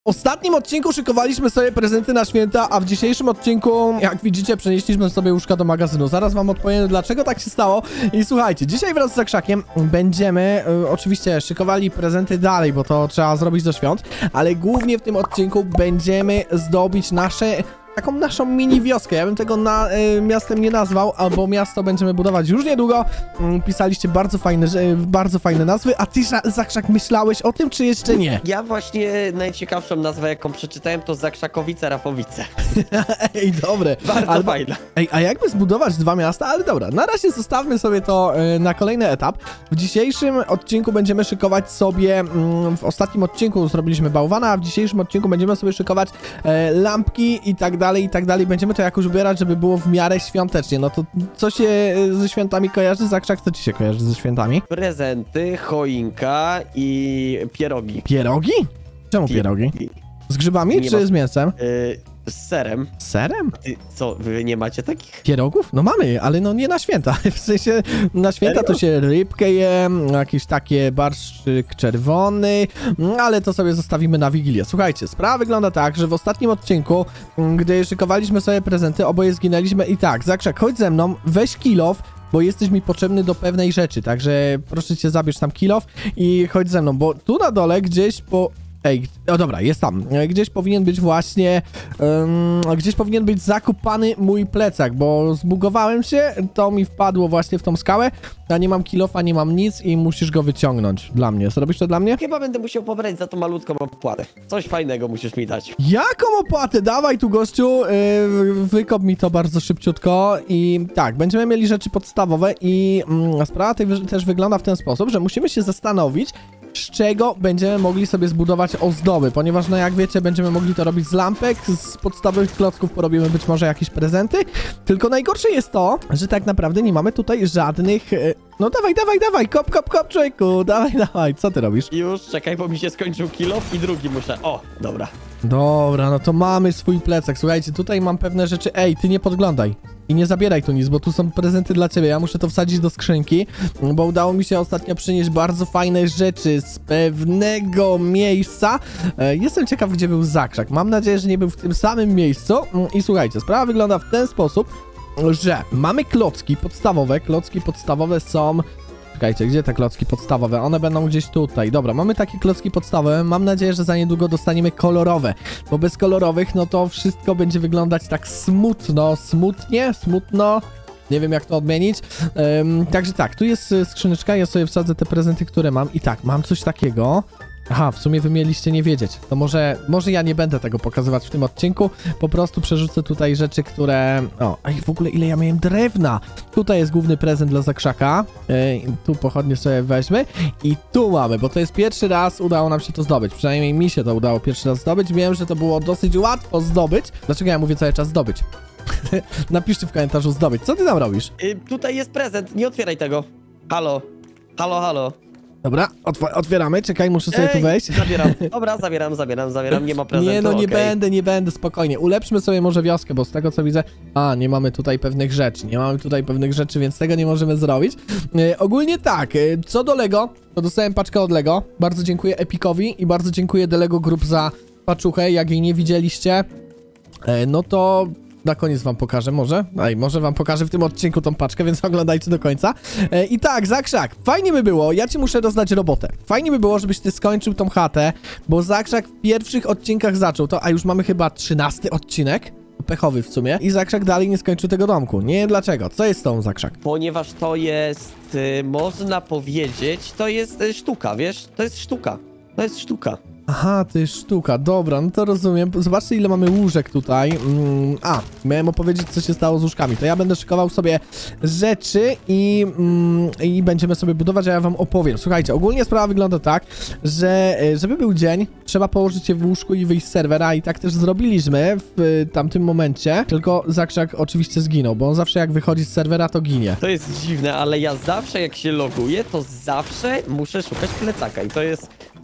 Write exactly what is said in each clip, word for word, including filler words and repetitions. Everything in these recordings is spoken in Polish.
W ostatnim odcinku szykowaliśmy sobie prezenty na święta, a w dzisiejszym odcinku, jak widzicie, przenieśliśmy sobie łóżka do magazynu. Zaraz wam odpowiem, dlaczego tak się stało. I słuchajcie, dzisiaj wraz z Zakrzakiem będziemy y, oczywiście szykowali prezenty dalej, bo to trzeba zrobić do świąt, ale głównie w tym odcinku będziemy zdobić nasze... taką naszą mini wioskę. Ja bym tego na, y, miastem nie nazwał, albo miasto będziemy budować już niedługo. Mm, pisaliście bardzo fajne, y, bardzo fajne nazwy, a ty, Zakrzak, myślałeś o tym, czy jeszcze nie? Ja właśnie najciekawszą nazwę, jaką przeczytałem, to Zakrzakowice-Rafowice. Ej, dobre. Bardzo Albo, fajne. Ej, a jakby zbudować dwa miasta? Ale dobra, na razie zostawmy sobie to y, na kolejny etap. W dzisiejszym odcinku będziemy szykować sobie, mm, w ostatnim odcinku zrobiliśmy bałwana, a w dzisiejszym odcinku będziemy sobie szykować y, lampki i tak dalej, i tak dalej. Będziemy to jakoś ubierać, żeby było w miarę świątecznie. No to co się ze świętami kojarzy? Zakrzak, co ci się kojarzy ze świętami? Prezenty, choinka i pierogi. Pierogi? Czemu pierogi? Z grzybami Nie czy ma- z mięsem? Yy, z serem. Z serem? Ty, co, wy nie macie takich? Pierogów? No mamy, ale no nie na święta. W sensie na święta to się rybkę je, jakiś takie barszczyk czerwony, ale to sobie zostawimy na Wigilię. Słuchajcie, sprawa wygląda tak, że w ostatnim odcinku, gdy szykowaliśmy sobie prezenty, oboje zginęliśmy i tak, Zakrzak, chodź ze mną, weź kilof, bo jesteś mi potrzebny do pewnej rzeczy, także proszę cię, zabierz tam kilof i chodź ze mną, bo tu na dole gdzieś po... Ej, o dobra, jest tam. Gdzieś powinien być właśnie, um, gdzieś powinien być zakupany mój plecak, bo zbugowałem się, to mi wpadło właśnie w tą skałę, a nie mam kilofa, nie mam nic i musisz go wyciągnąć dla mnie. Zrobisz to dla mnie? Chyba będę musiał pobrać za to malutką opłatę. Coś fajnego musisz mi dać. Jaką opłatę? Dawaj tu, gościu, yy, wykop mi to bardzo szybciutko i tak, będziemy mieli rzeczy podstawowe i mm, sprawa tej, też wygląda w ten sposób, że musimy się zastanowić, z czego będziemy mogli sobie zbudować ozdoby, ponieważ no jak wiecie, będziemy mogli to robić z lampek, z podstawowych klocków porobimy być może jakieś prezenty, tylko najgorsze jest to, że tak naprawdę nie mamy tutaj żadnych... Yy, no dawaj, dawaj, dawaj, kop, kop, kop, człowieku, dawaj, dawaj, co ty robisz? Już, czekaj, bo mi się skończył kilof i drugi muszę. O, dobra. Dobra, no to mamy swój plecak. Słuchajcie, tutaj mam pewne rzeczy. Ej, ty nie podglądaj. I nie zabieraj tu nic, bo tu są prezenty dla ciebie. Ja muszę to wsadzić do skrzynki, bo udało mi się ostatnio przynieść bardzo fajne rzeczy z pewnego miejsca. E, jestem ciekaw, gdzie był Zakrzak. Mam nadzieję, że nie był w tym samym miejscu. I słuchajcie, sprawa wygląda w ten sposób, że mamy klocki podstawowe. Klocki podstawowe są... Czekajcie, gdzie te klocki podstawowe? One będą gdzieś tutaj. Dobra, mamy takie klocki podstawowe. Mam nadzieję, że za niedługo dostaniemy kolorowe, bo bez kolorowych, no to wszystko będzie wyglądać tak smutno, smutnie, smutno. Nie wiem, jak to odmienić. Um, także tak, tu jest skrzyneczka, ja sobie wsadzę te prezenty, które mam. I tak, mam coś takiego. Aha, w sumie wy mieliście nie wiedzieć. To może, może ja nie będę tego pokazywać w tym odcinku. Po prostu przerzucę tutaj rzeczy, które... O, ej, w ogóle ile ja miałem drewna. Tutaj jest główny prezent dla Zakrzaka. Ej, tu pochodnie sobie weźmy. I tu mamy, bo to jest pierwszy raz udało nam się to zdobyć. Przynajmniej mi się to udało pierwszy raz zdobyć. Wiem, że to było dosyć łatwo zdobyć. Dlaczego ja mówię cały czas zdobyć? Napiszcie w komentarzu zdobyć. Co ty tam robisz? Y, tutaj jest prezent, nie otwieraj tego. Halo. Halo, halo. Dobra, otw- otwieramy. Czekaj, muszę sobie Ej, tu wejść. Zabieram. Dobra, zabieram, zabieram, zabieram. Nie ma prezentu. Nie, no nie okej. będę, nie będę, spokojnie. Ulepszmy sobie może wioskę, bo z tego co widzę... A, nie mamy tutaj pewnych rzeczy, nie mamy tutaj pewnych rzeczy, więc tego nie możemy zrobić. E, ogólnie tak, e, co do Lego, to dostałem paczkę od Lego. Bardzo dziękuję Epicowi i bardzo dziękuję The Lego Group za paczuchę. Jak jej nie widzieliście, e, no to... Na koniec wam pokażę, może? Ej, może wam pokażę w tym odcinku tą paczkę, więc oglądajcie do końca. E, I tak, Zakrzak, fajnie by było, ja ci muszę rozdać robotę. Fajnie by było, żebyś ty skończył tą chatę, bo Zakrzak w pierwszych odcinkach zaczął to, a już mamy chyba trzynasty odcinek. Pechowy w sumie. I Zakrzak dalej nie skończył tego domku. Nie wiem dlaczego. Co jest z tą, Zakrzak? Ponieważ to jest, y, można powiedzieć, to jest y, sztuka, wiesz? To jest sztuka. To jest sztuka. Aha, to jest sztuka, dobra, no to rozumiem. Zobaczcie, ile mamy łóżek tutaj. Mm, a, miałem opowiedzieć, co się stało z łóżkami. To ja będę szykował sobie rzeczy i, mm, i będziemy sobie budować, a ja wam opowiem. Słuchajcie, ogólnie sprawa wygląda tak, że żeby był dzień, trzeba położyć się w łóżku i wyjść z serwera i tak też zrobiliśmy w tamtym momencie, tylko Zakrzak oczywiście zginął, bo on zawsze jak wychodzi z serwera, to ginie. To jest dziwne, ale ja zawsze jak się loguję, to zawsze muszę szukać plecaka i to jest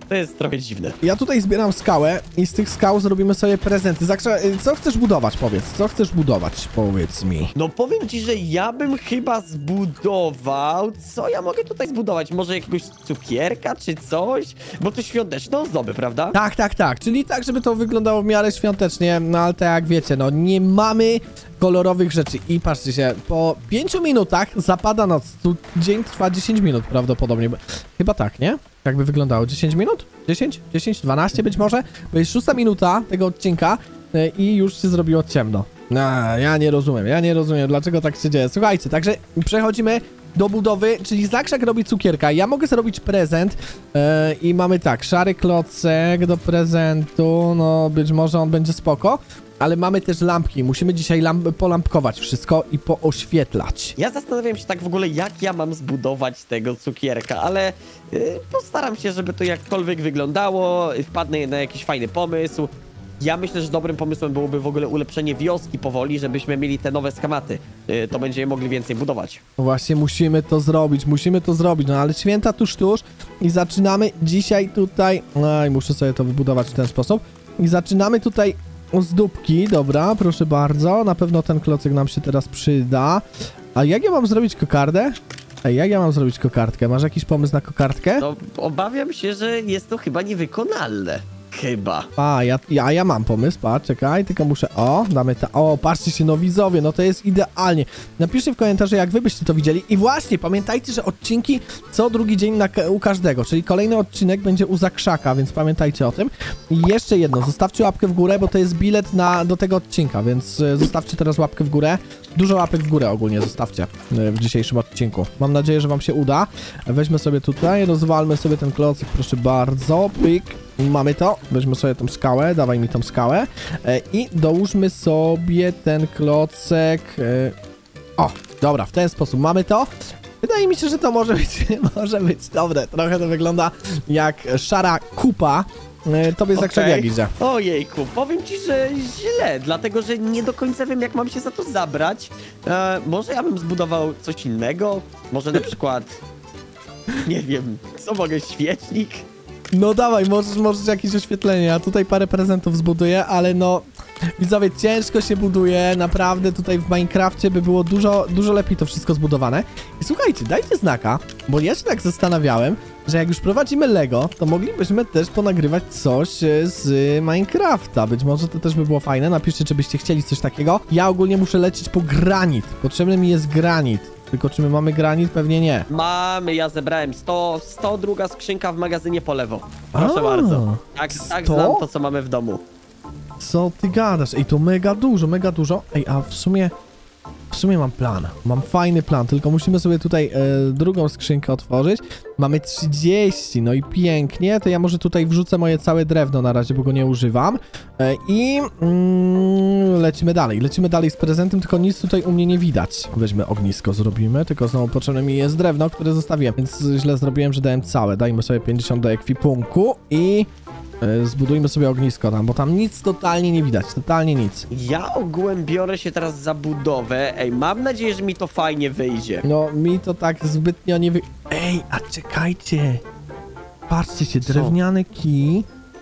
to jest trochę dziwne. Ja tutaj zbieram skałę i z tych skał zrobimy sobie prezenty. Zakrza, co chcesz budować, powiedz? Co chcesz budować, powiedz mi. No powiem ci, że ja bym chyba zbudował... Co ja mogę tutaj zbudować? Może jakiegoś cukierka czy coś? Bo to świąteczne ozdoby, prawda? Tak, tak, tak. Czyli tak, żeby to wyglądało w miarę świątecznie, no ale tak jak wiecie, no nie mamy kolorowych rzeczy. I patrzcie się, po pięciu minutach zapada noc. Tu dzień trwa dziesięć minut prawdopodobnie. Chyba tak, nie? Jak by wyglądało? dziesięć minut? dziesięć? dziesięć? dwanaście być może? Bo jest szósta minuta tego odcinka yy, i już się zrobiło ciemno. No, ja nie rozumiem, ja nie rozumiem, dlaczego tak się dzieje. Słuchajcie, także przechodzimy do budowy, czyli Zakrzak robi cukierka. Ja mogę zrobić prezent yy, i mamy tak, szary klocek do prezentu, no być może on będzie spoko. Ale mamy też lampki, musimy dzisiaj lamp polampkować wszystko i pooświetlać. Ja zastanawiam się tak w ogóle, jak ja mam zbudować tego cukierka, ale yy, postaram się, żeby to jakkolwiek wyglądało, wpadnę na jakiś fajny pomysł. Ja myślę, że dobrym pomysłem byłoby w ogóle ulepszenie wioski powoli, żebyśmy mieli te nowe schematy. Yy, to będziemy mogli więcej budować. No właśnie, musimy to zrobić, musimy to zrobić, no ale święta tuż, tuż i zaczynamy dzisiaj tutaj... Aj, muszę sobie to wybudować w ten sposób. I zaczynamy tutaj... Ozdóbki, dobra, proszę bardzo. Na pewno ten klocek nam się teraz przyda. A jak ja mam zrobić kokardę? Ej, jak ja mam zrobić kokardkę? Masz jakiś pomysł na kokardkę? No, obawiam się, że jest to chyba niewykonalne. Chyba. A, ja, ja, ja mam pomysł, patrz, czekaj, tylko muszę, o, damy ta, o, patrzcie się, no widzowie, no to jest idealnie. Napiszcie w komentarzu, jak wy byście to widzieli i właśnie, pamiętajcie, że odcinki co drugi dzień na, u każdego, czyli kolejny odcinek będzie u Zakrzaka, więc pamiętajcie o tym. I jeszcze jedno, zostawcie łapkę w górę, bo to jest bilet na, do tego odcinka, więc y, zostawcie teraz łapkę w górę. Dużo łapek w górę ogólnie zostawcie y, w dzisiejszym odcinku. Mam nadzieję, że wam się uda. Weźmy sobie tutaj, rozwalmy sobie ten klocek, proszę bardzo, pyk. Mamy to, weźmy sobie tą skałę, dawaj mi tą skałę e, i dołóżmy sobie ten klocek. E, o, dobra, w ten sposób mamy to. Wydaje mi się, że to może być, może być dobre. Trochę to wygląda jak szara kupa. E, tobie okay. Zakrzak jak idzie? Ojejku, powiem ci, że źle, dlatego że nie do końca wiem, jak mam się za to zabrać. E, może ja bym zbudował coś innego? Może na przykład, nie wiem, co mogę, świecznik? No dawaj, możesz, możesz jakieś oświetlenie, ja tutaj parę prezentów zbuduję, ale no... Widzowie, ciężko się buduje, naprawdę tutaj w Minecrafcie by było dużo, dużo lepiej to wszystko zbudowane. I słuchajcie, dajcie znaka, bo ja się tak zastanawiałem, że jak już prowadzimy Lego, to moglibyśmy też ponagrywać coś z Minecrafta. Być może to też by było fajne, napiszcie, czy byście chcieli coś takiego. Ja ogólnie muszę lecieć po granit, potrzebny mi jest granit. Tylko czy my mamy granit? Pewnie nie. Mamy, ja zebrałem sto, sto druga skrzynka w magazynie po lewo. Proszę A, bardzo. Tak, tak znam to, co mamy w domu. Co ty gadasz? Ej, to mega dużo, mega dużo. Ej, a w sumie... W sumie mam plan. Mam fajny plan, tylko musimy sobie tutaj e, drugą skrzynkę otworzyć. Mamy trzydzieści, no i pięknie. To ja może tutaj wrzucę moje całe drewno na razie, bo go nie używam. E, I mm, lecimy dalej. Lecimy dalej z prezentem, tylko nic tutaj u mnie nie widać. Weźmy ognisko, zrobimy, tylko znowu potrzebne mi jest drewno, które zostawiłem. Więc źle zrobiłem, że dałem całe. Dajmy sobie pięćdziesiąt do ekwipunku i... Zbudujmy sobie ognisko tam, bo tam nic totalnie nie widać, totalnie nic. Ja ogółem biorę się teraz za budowę. Ej, mam nadzieję, że mi to fajnie wyjdzie. No, mi to tak zbytnio nie wy... Ej, a czekajcie. Patrzcie się, drewniany kij,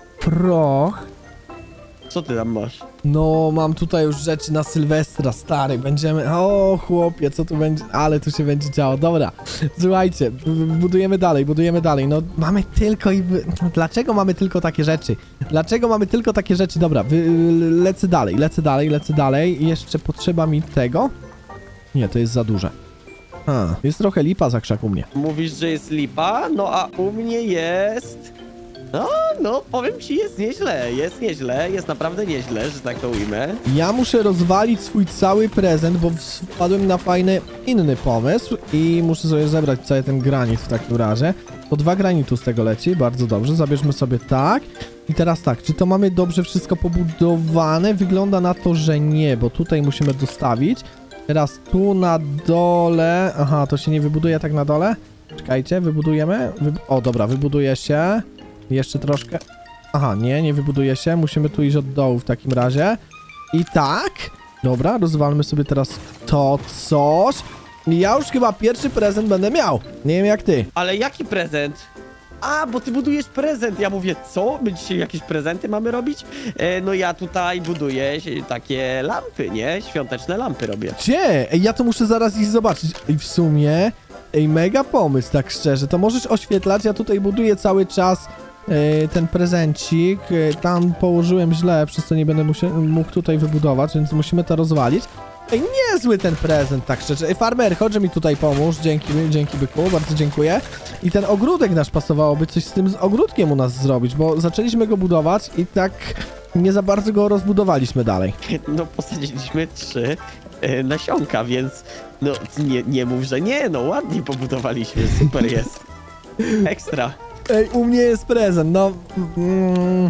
proch. Co ty tam masz? No, mam tutaj już rzeczy na Sylwestra, stary, będziemy... O, chłopie, co tu będzie... Ale tu się będzie działo, dobra. Słuchajcie, budujemy dalej, budujemy dalej. No, mamy tylko i... Wy... Dlaczego mamy tylko takie rzeczy? Dlaczego mamy tylko takie rzeczy? Dobra, wy... lecę dalej, lecę dalej, lecę dalej. I jeszcze potrzeba mi tego. Nie, to jest za duże. A, jest trochę lipa za krzak u mnie. Mówisz, że jest lipa? No, a u mnie jest... No, no, powiem ci, jest nieźle, jest nieźle, jest naprawdę nieźle, że tak to ujmę. Ja muszę rozwalić swój cały prezent, bo wpadłem na fajny inny pomysł i muszę sobie zebrać cały ten granit w takim razie. To dwa granitu z tego leci, bardzo dobrze, zabierzmy sobie tak. I teraz tak, czy to mamy dobrze wszystko pobudowane? Wygląda na to, że nie, bo tutaj musimy dostawić. Teraz tu na dole, aha, to się nie wybuduje tak na dole. Czekajcie, wybudujemy. Wyb o, dobra, wybuduje się. Jeszcze troszkę. Aha, nie, nie wybuduje się. Musimy tu iść od dołu w takim razie. I tak. Dobra, rozwalmy sobie teraz to coś. I ja już chyba pierwszy prezent będę miał. Nie wiem jak ty. Ale jaki prezent? A, bo ty budujesz prezent. Ja mówię, co? My dzisiaj jakieś prezenty mamy robić? E, no ja tutaj buduję takie lampy, nie? Świąteczne lampy robię. Gdzie? Ej, ja to muszę zaraz iść zobaczyć. Ej, w sumie... Ej, mega pomysł, tak szczerze. To możesz oświetlać, ja tutaj buduję cały czas e, ten prezencik. E, tam położyłem źle, przez co nie będę musia- mógł tutaj wybudować, więc musimy to rozwalić. Ej, niezły ten prezent, tak szczerze. Ej, farmer, chodź mi tutaj pomóż. Dzięki, dzięki byku, bardzo dziękuję. I ten ogródek nasz pasowałoby coś z tym z ogródkiem u nas zrobić, bo zaczęliśmy go budować i tak nie za bardzo go rozbudowaliśmy dalej. No posadziliśmy trzy e, nasionka, więc no nie, nie mów, że nie, no ładnie pobudowaliśmy, super jest. Ekstra. Ej, u mnie jest prezent, no... Mm,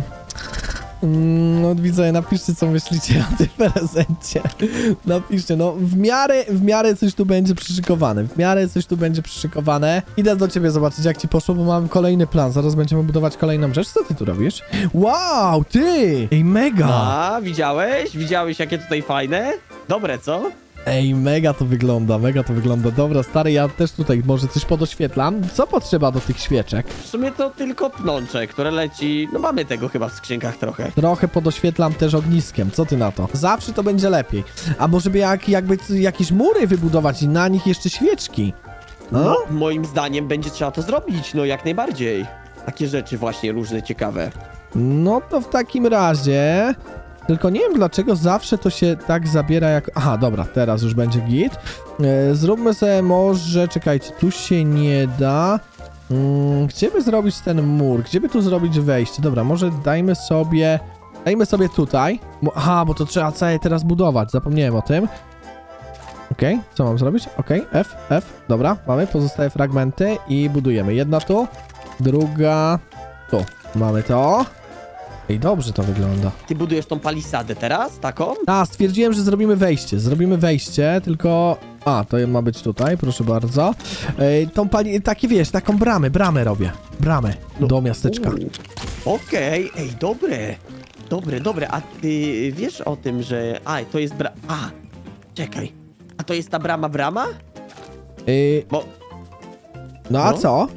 mm, no widzowie, napiszcie, co myślicie o tym prezencie. Napiszcie, no w miarę, w miarę coś tu będzie przyszykowane, w miarę coś tu będzie przyszykowane. Idę do ciebie zobaczyć, jak ci poszło, bo mam kolejny plan, zaraz będziemy budować kolejną rzecz. Co ty tu robisz? Wow, ty! Ej, mega! A, widziałeś? Widziałeś, jakie tutaj fajne? Dobre, co? Ej, mega to wygląda, mega to wygląda. Dobra, stary, ja też tutaj może coś podoświetlam. Co potrzeba do tych świeczek? W sumie to tylko pnącze, które leci... No mamy tego chyba w skrzynkach trochę. Trochę podoświetlam też ogniskiem, co ty na to? Zawsze to będzie lepiej. A może by jak, jakby jakieś mury wybudować i na nich jeszcze świeczki? No? No, moim zdaniem będzie trzeba to zrobić, no jak najbardziej. Takie rzeczy właśnie różne, ciekawe. No to w takim razie... Tylko nie wiem, dlaczego zawsze to się tak zabiera jak... Aha, dobra, teraz już będzie git. E, zróbmy sobie może... Czekajcie, tu się nie da. Mm, gdzie by zrobić ten mur? Gdzie by tu zrobić wejście? Dobra, może dajmy sobie... Dajmy sobie tutaj. Mo- Aha, bo to trzeba całe teraz budować. Zapomniałem o tym. Okej, okay, co mam zrobić? Okej, okay, F, F. Dobra, mamy pozostałe fragmenty i budujemy. Jedna tu, druga tu. Mamy to. Ej, dobrze to wygląda. Ty budujesz tą palisadę teraz, taką? A, stwierdziłem, że zrobimy wejście. Zrobimy wejście, tylko... A, to ma być tutaj, proszę bardzo. Ej, tą pali... Takie, wiesz, taką bramę, bramę robię. Bramę No, do miasteczka. Okej, okay. Ej, dobre. Dobre, dobre. A ty wiesz o tym, że... A, to jest bra... A, czekaj. A to jest ta brama, brama? Ej, Bo... no a No. co?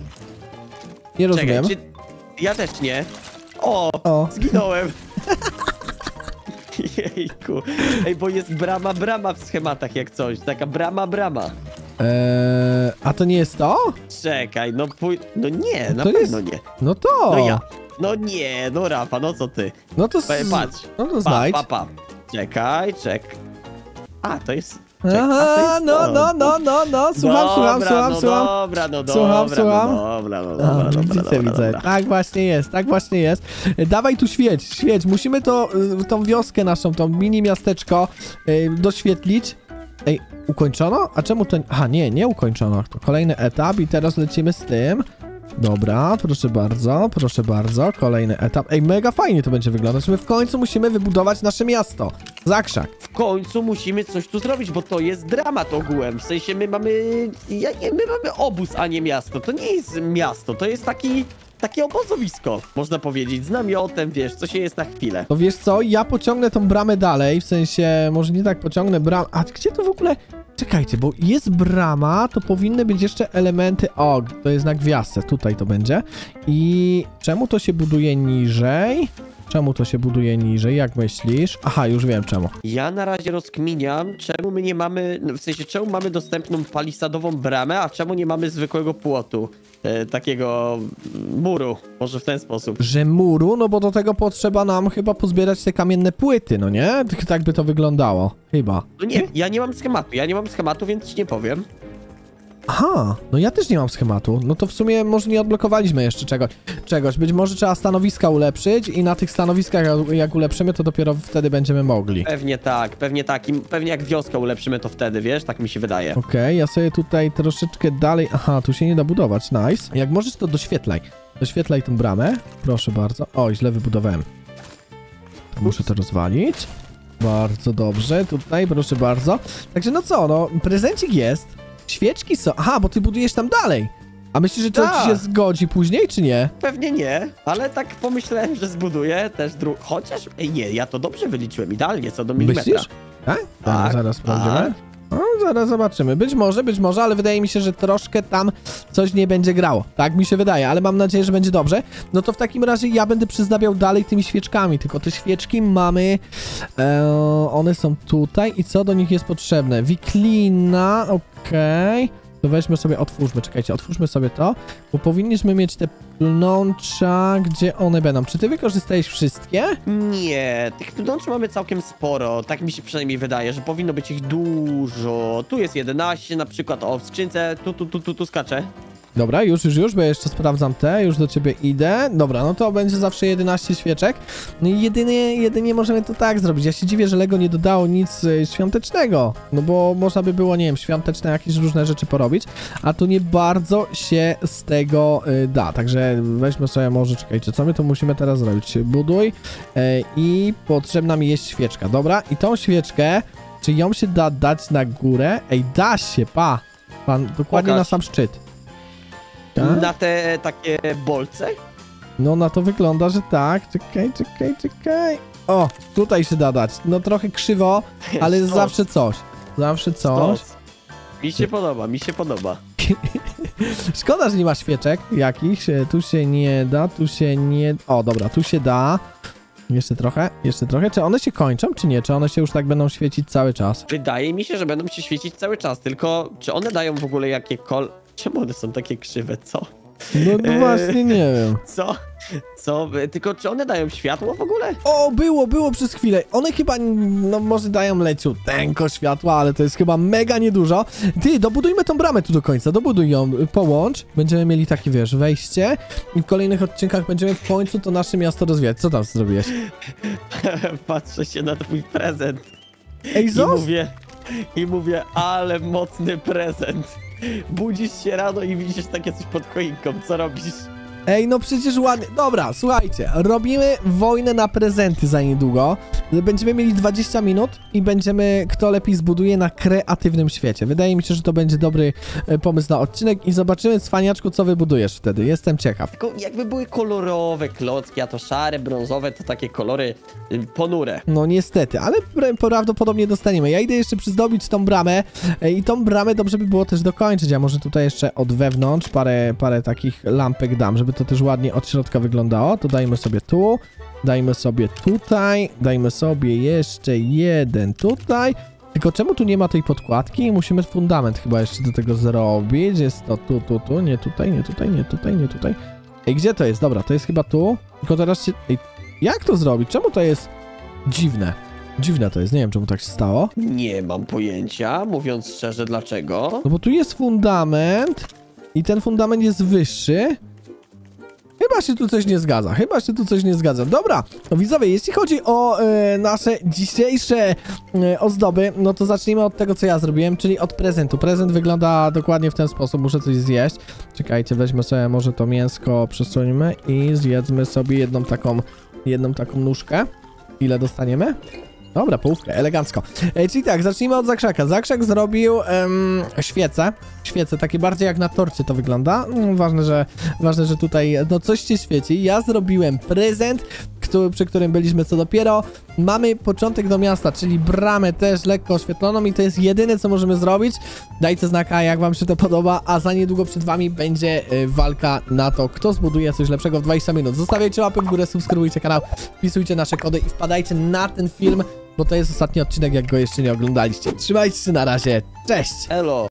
Nie rozumiem. Czekaj, czy... Ja też nie. O, O. zginąłem. Jejku. Ej, bo jest brama, brama w schematach jak coś. Taka brama, brama. Eee, a to nie jest to? Czekaj, no pój... No nie, na To pewno jest- nie. No to. No ja. No nie, no Rafa, no co ty? No to... Pa- s- Patrz. No to Pa, znajdź. pa, pa. Czekaj, czek. A, to jest... Czek, a to Aha, jest no, to. no, no, no, no, słucham, słucham, Dobra, słucham, no słucham. Dobra, no Słucham, dobra, słucham. no dobra, no A, dobra, dobra, widzicie, dobra, widzę. dobra. Tak właśnie jest, tak właśnie jest. E, Dawaj tu świeć, świeć. Musimy to, y, tą wioskę naszą, tą mini miasteczko y, doświetlić. Ej, ukończono? A czemu to... Aha, nie, nie ukończono. To kolejny etap i teraz lecimy z tym. Dobra, proszę bardzo, proszę bardzo. Kolejny etap. Ej, mega fajnie to będzie wyglądać. My w końcu musimy wybudować nasze miasto. Zakrzak. W końcu musimy coś tu zrobić, bo to jest dramat ogółem. W sensie my mamy... Ja nie, my mamy obóz, a nie miasto. To nie jest miasto, to jest taki... Takie obozowisko, można powiedzieć, z namiotem, wiesz, co się jest na chwilę. To wiesz co, ja pociągnę tą bramę dalej, w sensie, może nie tak pociągnę bramę... A gdzie to w ogóle... Czekajcie, bo jest brama, to powinny być jeszcze elementy... O, to jest na gwiazdce, tutaj to będzie. I czemu to się buduje niżej? Czemu to się buduje niżej, jak myślisz? Aha, już wiem czemu. Ja na razie rozkminiam, czemu my nie mamy, no w sensie czemu mamy dostępną palisadową bramę, a czemu nie mamy zwykłego płotu, e, takiego mm, muru, może w ten sposób. Że muru, no bo do tego potrzeba nam chyba pozbierać te kamienne płyty, no nie? Tak, tak by to wyglądało, chyba. No nie, ja nie mam schematu, ja nie mam schematu, więc ci nie powiem. Aha, no ja też nie mam schematu. No to w sumie może nie odblokowaliśmy jeszcze czegoś. czegoś. Być może trzeba stanowiska ulepszyć i na tych stanowiskach jak- jak ulepszymy, to dopiero wtedy będziemy mogli. Pewnie tak, pewnie tak, i pewnie jak wioskę ulepszymy to wtedy, wiesz, tak mi się wydaje. Okej, ja sobie tutaj troszeczkę dalej... Aha, tu się nie da budować, nice. Jak możesz, to doświetlaj. Doświetlaj tą bramę, proszę bardzo. Oj, źle wybudowałem. To muszę to rozwalić. Bardzo dobrze, tutaj, proszę bardzo. Także no co, no, prezencik jest. Świeczki są... Aha, bo ty budujesz tam dalej. A myślisz, że to Tak. ci się zgodzi później, czy nie? Pewnie nie, ale tak pomyślałem, że zbuduję też dru... Chociaż, ej, nie, ja to dobrze wyliczyłem, idealnie, co do milimetra. Myślisz? Tak? Tak, zaraz sprawdzimy. tak. No, zaraz zobaczymy. Być może, być może, ale wydaje mi się, że troszkę tam coś nie będzie grało. Tak mi się wydaje, ale mam nadzieję, że będzie dobrze. No to w takim razie ja będę przyznabiał dalej tymi świeczkami, tylko te świeczki mamy... E, one są tutaj i co do nich jest potrzebne? Wiklina, okej... Okay. To weźmy sobie, otwórzmy, czekajcie, otwórzmy sobie to, bo powinniśmy mieć te pnącza, gdzie one będą. Czy ty wykorzystałeś wszystkie? Nie, tych pnącz mamy całkiem sporo, tak mi się przynajmniej wydaje, że powinno być ich dużo. Tu jest jedenaście na przykład, o, w skrzynce, tu, tu, tu, tu, tu skacze. Dobra, już, już, już, bo ja jeszcze sprawdzam te, już do ciebie idę. Dobra, no to będzie zawsze jedenaście świeczek. No i jedynie, jedynie możemy to tak zrobić. Ja się dziwię, że Lego nie dodało nic y, świątecznego, no bo można by było, nie wiem, świąteczne jakieś różne rzeczy porobić, a to nie bardzo się z tego y, da. Także weźmy sobie może, czekajcie, co my tu musimy teraz zrobić? Buduj y, i potrzebna mi jest świeczka, dobra? I tą świeczkę, czy ją się da dać na górę? Ej, da się, pa! Pan, dokładnie Pokaż. na sam szczyt. Tak? Na te takie bolce? No na to wygląda, że tak. Czekaj, czekaj, czekaj. O, tutaj się da dać. No trochę krzywo, ale jest Stos. zawsze coś. Zawsze coś. Stos. Mi się podoba, mi się podoba. Szkoda, że nie ma świeczek jakichś. Tu się nie da, tu się nie... O, dobra, tu się da. Jeszcze trochę, jeszcze trochę. Czy one się kończą, czy nie? Czy one się już tak będą świecić cały czas? Wydaje mi się, że będą się świecić cały czas, tylko czy one dają w ogóle jakie kol... Czemu one są takie krzywe, co? No, no właśnie nie wiem. Co? Co? Tylko czy one dają światło w ogóle? O, było, było przez chwilę. One chyba, no może dają leciuteńko światła, ale to jest chyba mega niedużo. Ty, dobudujmy tą bramę tu do końca, dobuduj ją, połącz. Będziemy mieli takie, wiesz, wejście i w kolejnych odcinkach będziemy w końcu to nasze miasto rozwijać. Co tam zrobiłeś? Patrzę się na twój prezent Ej, i Zos? mówię, i mówię, ale mocny prezent. Budzisz się rano i widzisz takie coś pod choinką, co robisz? Ej, no przecież ładnie. Dobra, słuchajcie, robimy wojnę na prezenty za niedługo. Będziemy mieli dwadzieścia minut i będziemy, kto lepiej zbuduje na kreatywnym świecie. Wydaje mi się, że to będzie dobry e, pomysł na odcinek i zobaczymy, cwaniaczku, co wybudujesz wtedy. Jestem ciekaw. Tylko jakby były kolorowe klocki, a to szare, brązowe, to takie kolory y, ponure. No niestety, ale pra- prawdopodobnie dostaniemy. Ja idę jeszcze przyzdobić tą bramę e, i tą bramę dobrze by było też dokończyć. Ja może tutaj jeszcze od wewnątrz parę, parę takich lampek dam, żeby to też ładnie od środka wyglądało. To dajmy sobie tu, dajmy sobie tutaj, dajmy sobie jeszcze jeden tutaj. Tylko czemu tu nie ma tej podkładki? Musimy fundament chyba jeszcze do tego zrobić. Jest to tu, tu, tu, nie tutaj, nie tutaj, nie tutaj, nie tutaj. Ej, gdzie to jest? Dobra, to jest chyba tu. Tylko teraz się... Ej, jak to zrobić? Czemu to jest dziwne? Dziwne to jest, nie wiem czemu tak się stało. Nie mam pojęcia, mówiąc szczerze, dlaczego. No bo tu jest fundament i ten fundament jest wyższy. Chyba się tu coś nie zgadza, chyba się tu coś nie zgadza. Dobra, no widzowie, jeśli chodzi o e, nasze dzisiejsze e, ozdoby, no to zacznijmy od tego, co ja zrobiłem, czyli od prezentu. Prezent wygląda dokładnie w ten sposób, muszę coś zjeść. Czekajcie, weźmy sobie może to mięsko, przesuńmy i zjedzmy sobie jedną taką, jedną taką nóżkę. Ile dostaniemy? Dobra, połówkę, elegancko. E, czyli tak, zacznijmy od Zakrzaka. Zakrzak zrobił em, świece. Świece, takie bardziej jak na torcie to wygląda. Mm, ważne, że, ważne, że tutaj no coś się świeci. Ja zrobiłem prezent, który, przy którym byliśmy co dopiero. Mamy początek do miasta, czyli bramę też lekko oświetloną i to jest jedyne, co możemy zrobić. Dajcie znaka, jak wam się to podoba, a za niedługo przed wami będzie y, walka na to, kto zbuduje coś lepszego w dwadzieścia minut. Zostawiajcie łapę w górę, subskrybujcie kanał, wpisujcie nasze kody i wpadajcie na ten film, bo to jest ostatni odcinek, jak go jeszcze nie oglądaliście. Trzymajcie się, na razie, cześć! Elo!